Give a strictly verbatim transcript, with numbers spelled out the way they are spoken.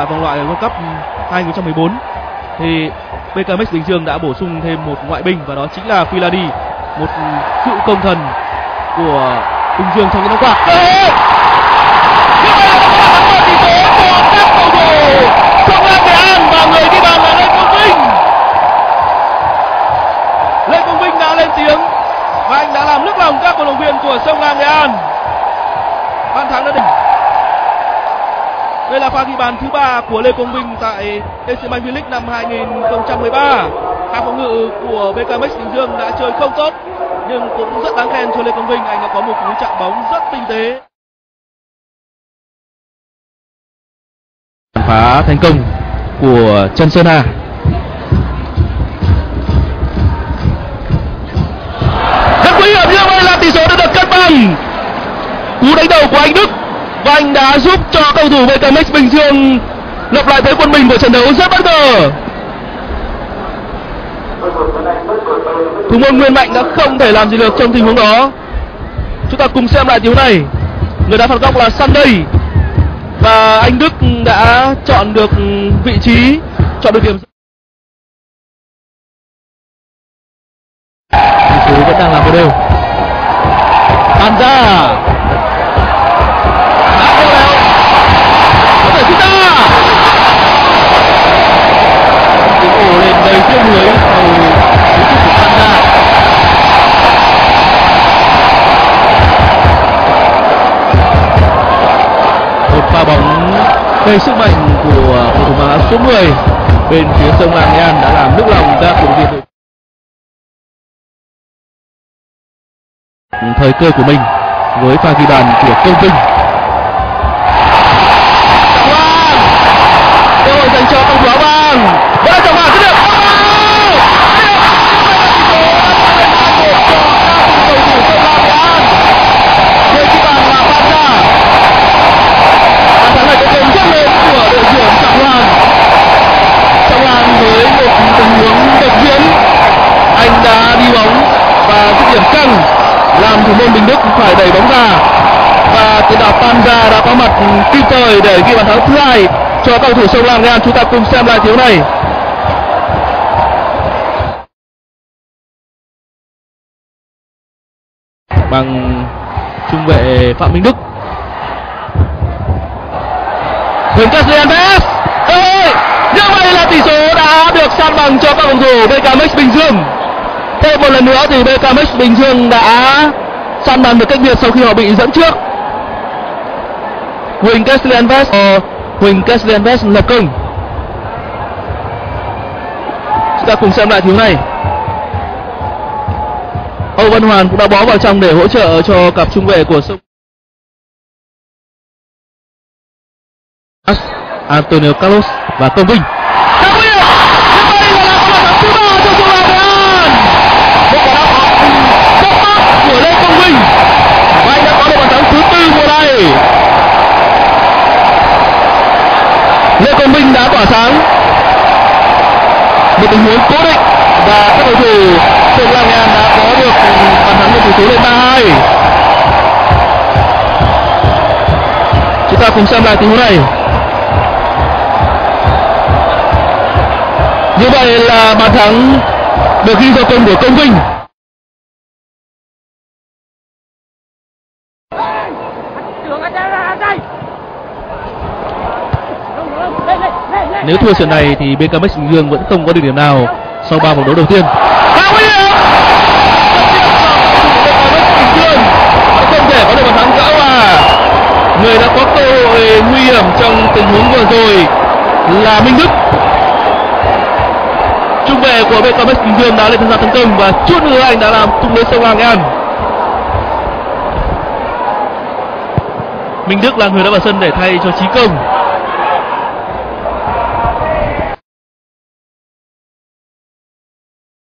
tại vòng loại World Cup hai không một bốn thì bê ca em ích Bình Dương đã bổ sung thêm một ngoại binh và đó chính là Filadi, một cựu công thần của Bình Dương trong những năm qua. Tỷ số của các cầu thủ Sông Lam Nghệ An và người ghi bàn là Lê Công Vinh. Lê Công Vinh đã lên tiếng và anh đã làm nức lòng các cổ động viên của Sông Lam Nghệ An. Bàn thắng đã định. Đây là pha ghi bàn thứ ba của Lê Công Vinh tại Asian V-League năm hai không một ba. Hàng phòng ngự của bê ca em ích Bình Dương đã chơi không tốt nhưng cũng rất đáng khen cho Lê Công Vinh, anh đã có một cú chạm bóng rất tinh tế. Phá thành công của Trần Sơn Hà. Rất nguy hiểm như vậy là tỷ số đã được cân bằng. Cú đánh đầu của anh Đức và anh đã giúp cho cầu thủ bê ca em ích Bình Dương lập lại thế quân mình của trận đấu rất bất ngờ. Thủ môn Nguyên Mạnh đã không thể làm gì được trong tình huống đó. Chúng ta cùng xem lại tình huống này. Người đá phạt góc là Sunday và anh Đức đã chọn được vị trí, chọn được điểm. Tỷ số vẫn đang là một đều. Bàn ra. Đã vô léo. Có thể chúng ta. Tiếng ồ lên đầy tiếng người sau cú sút của Bàn ra. Một pha bóng đầy sức mạnh của cầu thủ áo số mười bên phía Sông Lam Nghệ An đã làm nức lòng các cổ động viên. Thời cơ của mình với pha ghi bàn của Công Vinh. Cơ hội dành cho cầu thủ áo vàng. Và trọng hàng dứt điểm. Cầu thủ Sông Lam Nghệ An. Người ghi bàn là Phan Gia. Bàn thắng này có công rất lớn của đội trưởng Trọng Hoàng. Trọng Hoàng với một tình huống đột biến, anh đã đi bóng và dứt điểm căng làm thủ môn Bình Đức phải đẩy bóng ra và tiền đạo Phan Gia đã có mặt kịp thời để ghi bàn thắng thứ hai cho cầu thủ Sông Lam Nghệ An. Chúng ta cùng xem lại thiếu này. Bằng trung vệ Phạm Minh Đức. Huỳnh Caslianves. Ê, như vậy là tỷ số đã được san bằng cho các cầu thủ bê ca em ích Bình Dương. Thêm một lần nữa thì bê ca em ích Bình Dương đã san bằng được cách biệt sau khi họ bị dẫn trước. Huỳnh Caslianves, uh, Huỳnh Caslianves lập công. Chúng ta cùng xem lại thiếu này. Âu Văn Hoàn cũng đã bó vào trong để hỗ trợ cho cặp trung vệ của Sông. Antonio Carlos và Công Vinh. Của Lê Công Vinh và anh đã có được bàn thắng thứ tư mùa này. Lê Công Vinh đã tỏa sáng một tình huống cố định và các cầu thủ Sông Lam Nghệ An đã có được bàn thắng với tỷ số lên ba hai. Chúng ta cùng xem lại tình huống này. Như vậy là bàn thắng được ghi do công của Công Vinh. Nếu thua trận này thì bê ca em ích Bình Dương vẫn không có được điểm nào sau ba vòng đấu đầu tiên. Không thể có được bàn thắng gỡ hòa. Người đã có cơ hội nguy hiểm trong tình huống vừa rồi là Minh Đức. Trung vệ của bê ca em ích Bình Dương đã lên tham gia tấn công và chút nữa anh đã làm tung lưới Sông Lam Nghệ An. Minh Đức là người đã vào sân để thay cho Chí Công.